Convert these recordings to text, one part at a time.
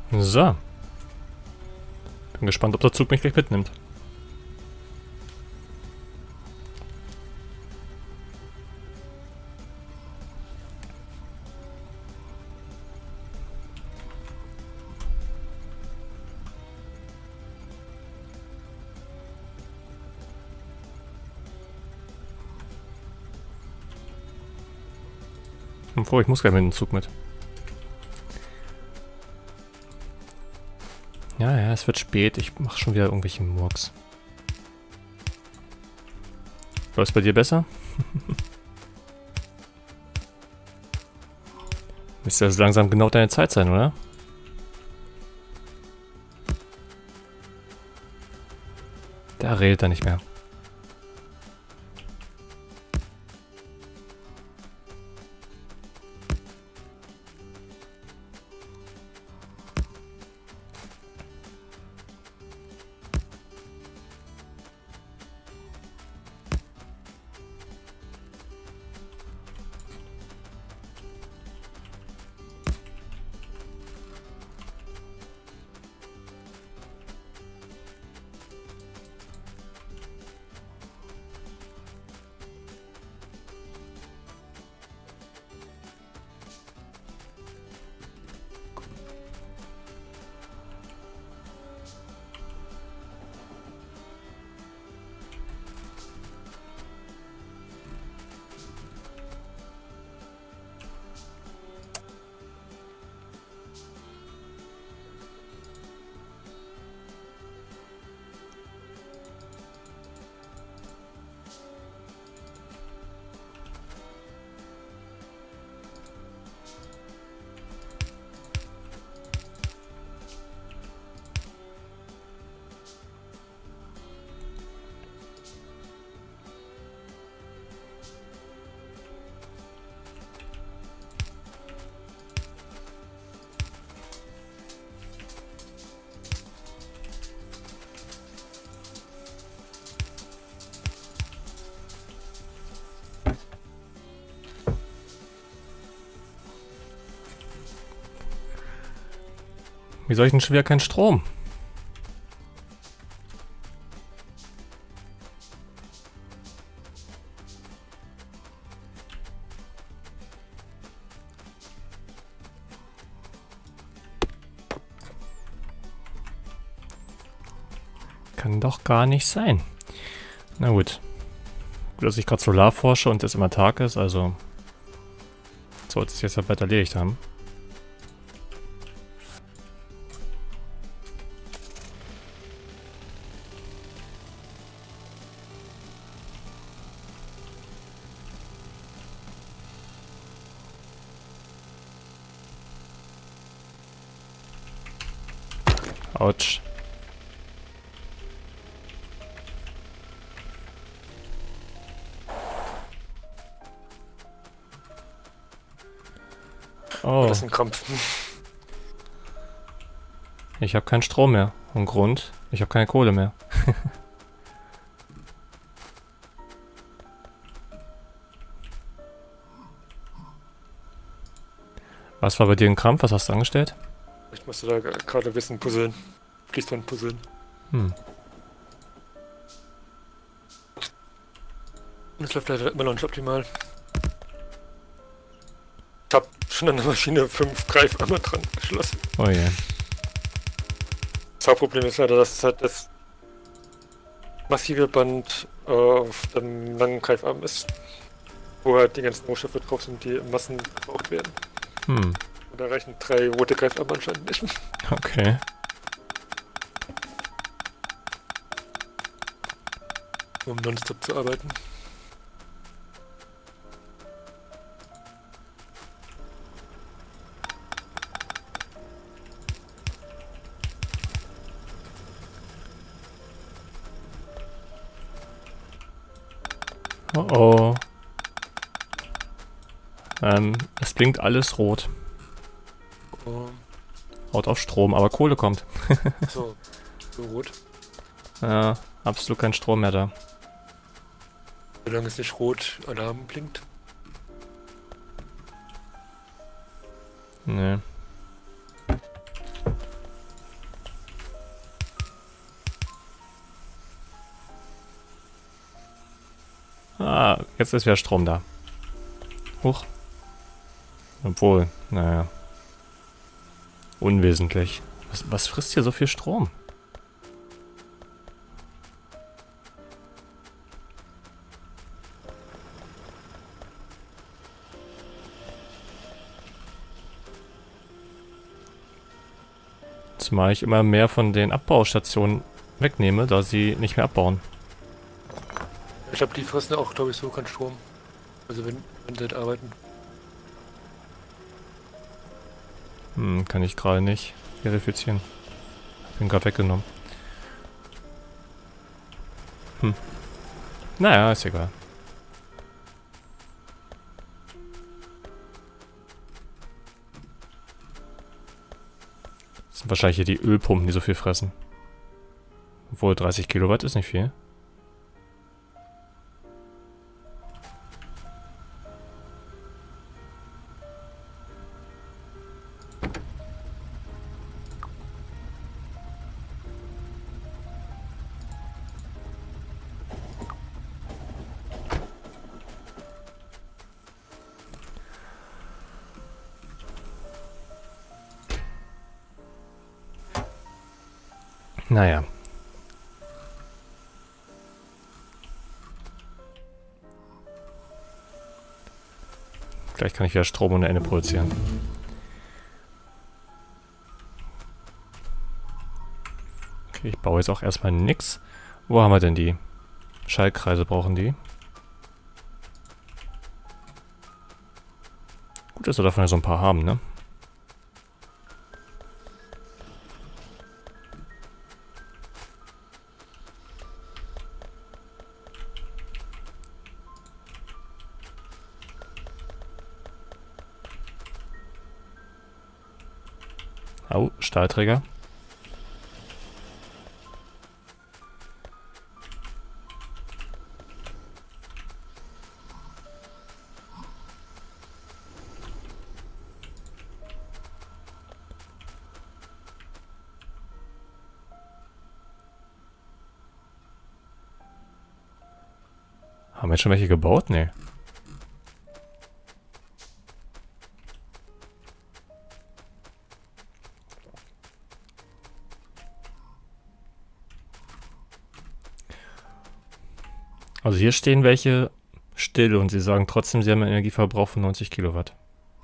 So. Bin gespannt, ob der Zug mich gleich mitnimmt. Obwohl, ich muss gleich mit dem Zug mit. Ja, ja, es wird spät. Ich mache schon wieder irgendwelche Murks. Läuft's bei dir besser? Müsste also langsam genau deine Zeit sein, oder? Da redet er nicht mehr. Wie soll ich denn schon wieder keinen Strom? Kann doch gar nicht sein. Na gut. Gut, dass ich gerade Solar forsche und es immer Tag ist, also sollte es jetzt ja bald erledigt haben. Autsch. Oh. Das ist ein Krampf. Ich habe keinen Strom mehr. Und Grund? Ich habe keine Kohle mehr. Was war bei dir ein Krampf? Was hast du angestellt? Ich musste da gerade ein bisschen puzzeln. Fließband puzzeln. Hm. Und es läuft leider immer noch nicht optimal. Ich hab schon an der Maschine 5 Greifarme dran geschlossen. Oh je. Das Hauptproblem ist leider, dass halt das massive Band auf dem langen Greifarm ist. Wo halt die ganzen Rohstoffe drauf sind, die in Massen gebraucht werden. Hm. Und da reichen 3 rote Greifarme anscheinend nicht. Okay. Um nonstop zu arbeiten. Oh oh. Es blinkt alles rot. Oh, Haut auf Strom, aber Kohle kommt. so rot. Ja, absolut kein Strom mehr da. Solange es nicht rot Alarm blinkt. Nee. Ah, jetzt ist wieder Strom da. Huch. Obwohl, naja. Unwesentlich. Was frisst hier so viel Strom? Zumal ich immer mehr von den Abbaustationen wegnehme, da sie nicht mehr abbauen. Ich glaube, die fressen auch, glaube ich, so keinen Strom. Also wenn sie halt arbeiten. Kann ich gerade nicht verifizieren. Bin gerade weggenommen. Naja, ist egal. Das sind wahrscheinlich hier die Ölpumpen, die so viel fressen. Obwohl 30 Kilowatt ist nicht viel. Naja. Gleich kann ich wieder Strom ohne Ende produzieren. Okay, ich baue jetzt auch erstmal nix. Wo haben wir denn die? Schaltkreise brauchen die. Gut, dass wir davon ja so ein paar haben, ne? Au, Stahlträger. Haben wir jetzt schon welche gebaut? Nee. Also hier stehen welche still und sie sagen trotzdem, sie haben einen Energieverbrauch von 90 Kilowatt.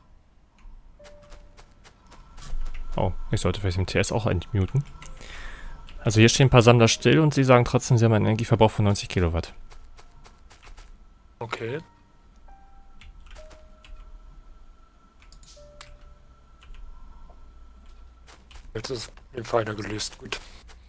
Oh, ich sollte vielleicht im TS auch entmuten. Also hier stehen ein paar Sammler still und sie sagen trotzdem, sie haben einen Energieverbrauch von 90 Kilowatt. Okay. Jetzt ist den Feiner gelöst, gut.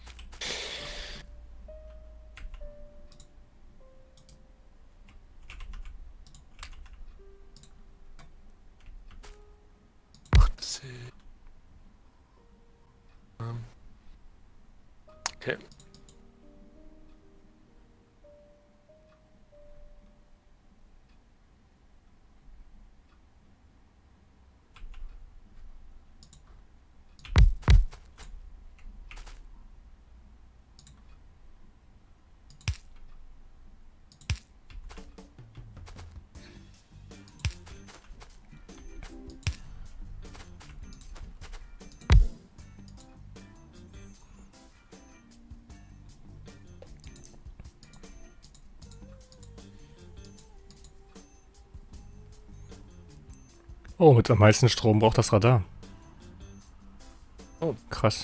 Okay. Oh, mit am meisten Strom braucht das Radar. Oh. Krass.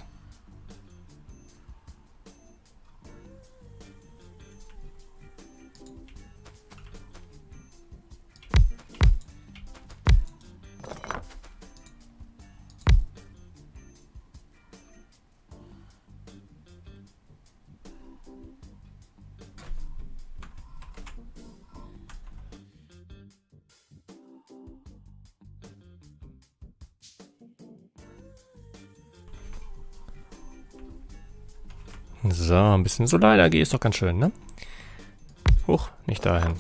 So, ein bisschen Solarenergie ist doch ganz schön, ne? Huch, nicht dahin.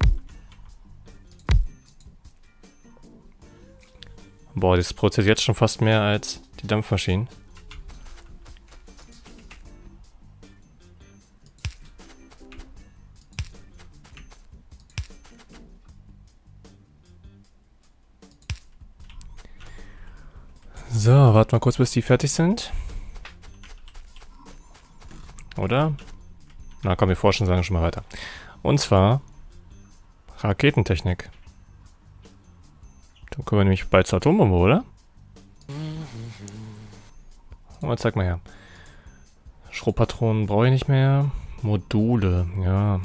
Boah, das produziert jetzt schon fast mehr als die Dampfmaschinen. So, warten wir kurz, bis die fertig sind. Oder? Na komm, wir forschen, sagen schon mal weiter. Und zwar Raketentechnik. Dann kommen wir nämlich bald zur Atombombe, oder? Oh, zeig mal her. Schrotpatronen brauche ich nicht mehr. Module, ja.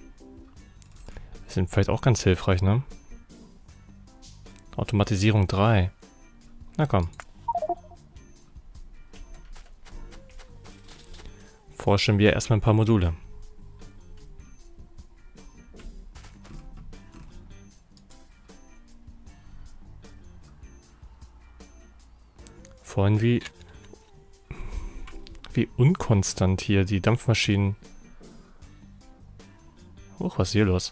Sind vielleicht auch ganz hilfreich, ne? Automatisierung 3. Na komm. Forschen wir erstmal ein paar Module. Vorhin wie unkonstant hier die Dampfmaschinen. Huch, was ist hier los?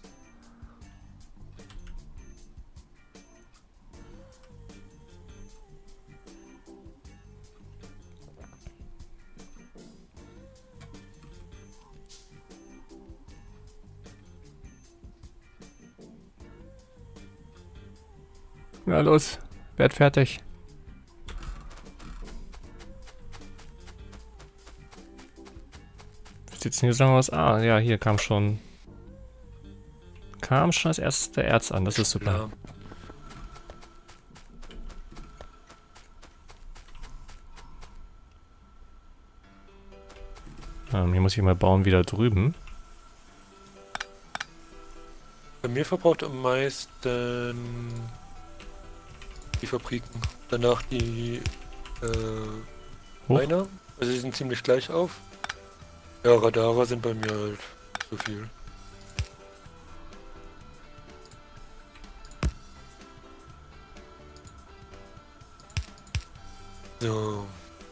Na los, werd fertig. Wie sieht's denn hier so aus? Ah, ja, hier kam schon das erste Erz an. Das ist super. Hier muss ich mal bauen wieder drüben. Bei mir verbraucht am meisten die Fabriken. Danach die Miner. Also die sind ziemlich gleich auf. Ja, Radare sind bei mir halt so viel. So.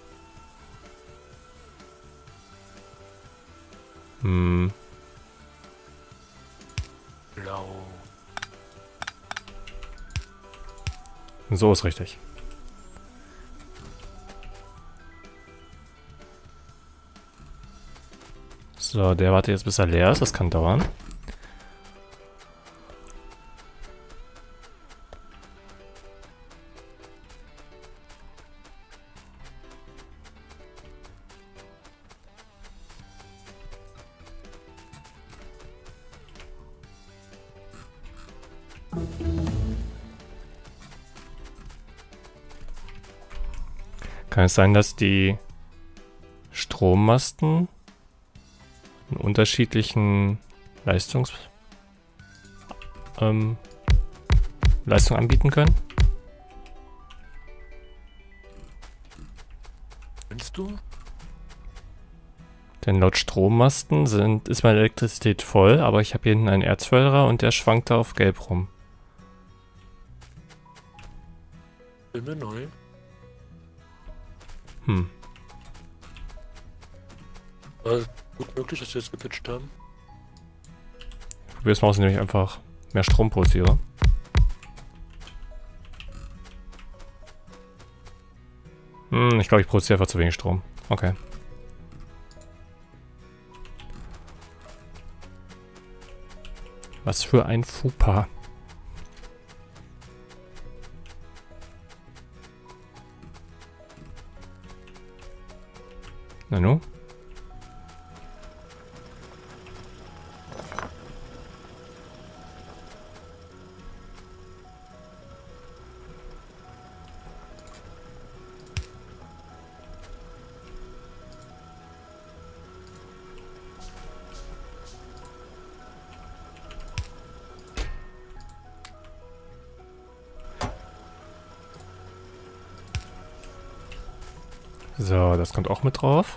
Blau. So ist richtig. So, der wartet jetzt bis er leer ist. Das kann dauern. Kann es sein, dass die Strommasten einen unterschiedlichen Leistung anbieten können? Meinst du? Denn laut Strommasten ist meine Elektrizität voll, aber ich habe hier hinten einen Erzförderer und der schwankt da auf gelb rum. Bin mir neu. Also gut möglich, dass wir jetzt gepitcht haben. Ich probiere es mal aus, indem ich einfach mehr Strom produziere. Ich glaube, ich produziere einfach zu wenig Strom. Okay. Was für ein Fauxpas. Na nu? So, das kommt auch mit drauf.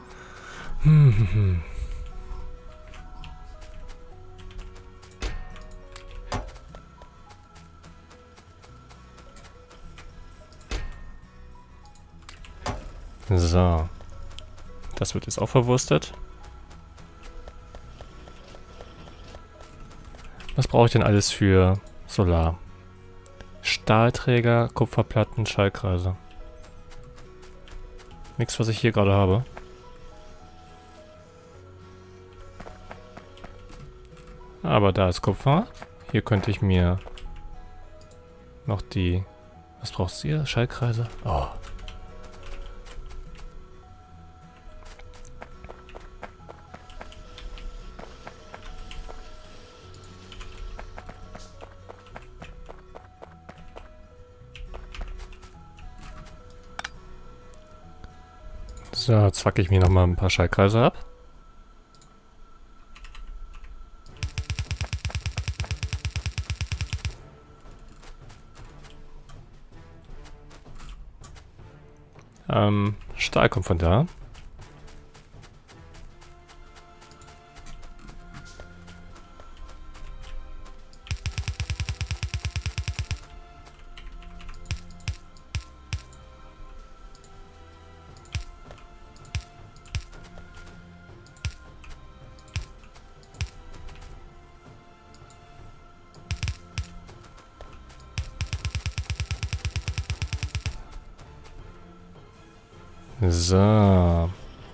So. Das wird jetzt auch verwurstet. Was brauche ich denn alles für Solar? Stahlträger, Kupferplatten, Schallkreise. Nichts, was ich hier gerade habe. Aber da ist Kupfer. Hier könnte ich mir noch die... Was brauchst du hier? Schallkreise? Oh. So, zacke ich mir nochmal ein paar Schaltkreise ab. Stahl kommt von da. So.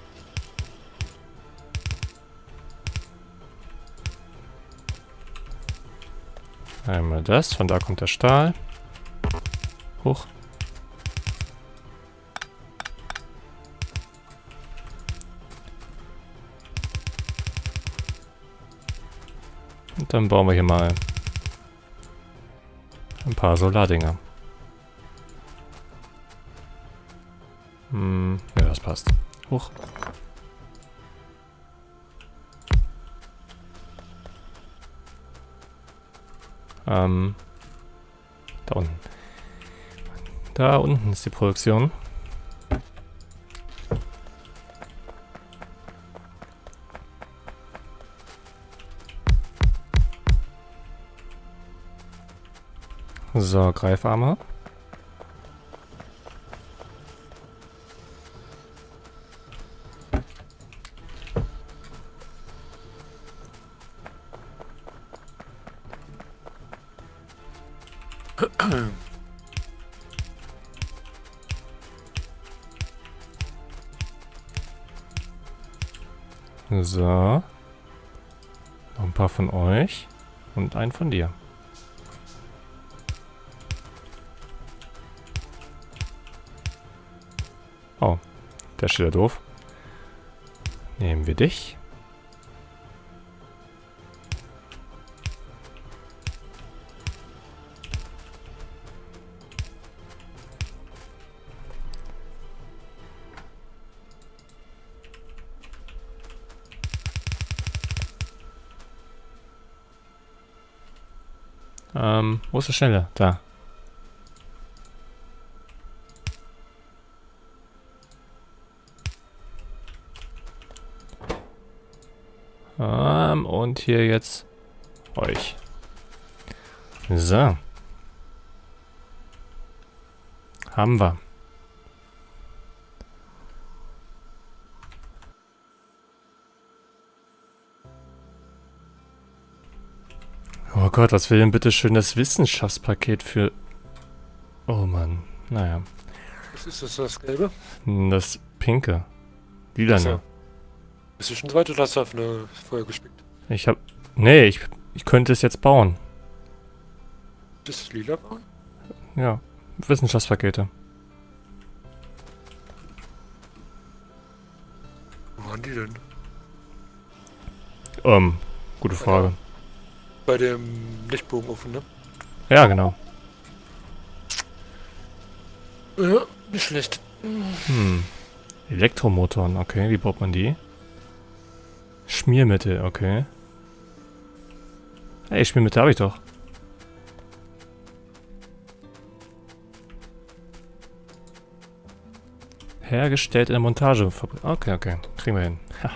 Einmal das, von da kommt der Stahl. Hoch. Und dann bauen wir hier mal ein paar Solardinger. Ja, das passt. Hoch. Da unten. Da unten ist die Produktion. So, Greifarme. So. Noch ein paar von euch. Und einen von dir. Oh, der steht da doof. Nehmen wir dich. Wo ist der Schnelle? Da. Und hier jetzt euch. So. Haben wir. Oh Gott, was will denn bitte schön das Wissenschaftspaket für... Oh Mann, naja. Was ist das Gelbe? Das Pinke. Lilane. So. Bist du schon weit oder hast du auf eine Feuer gespickt? Ich hab... Nee, ich könnte es jetzt bauen. Das lila bauen? Ja, Wissenschaftspakete. Wo waren die denn? Gute Frage. Bei dem Lichtbogenofen, ne? Ja, genau. Ja, nicht schlecht. Elektromotoren, okay, wie baut man die? Schmiermittel, okay. Ey, Schmiermittel habe ich doch. Hergestellt in der Montagefabrik. Okay, kriegen wir hin.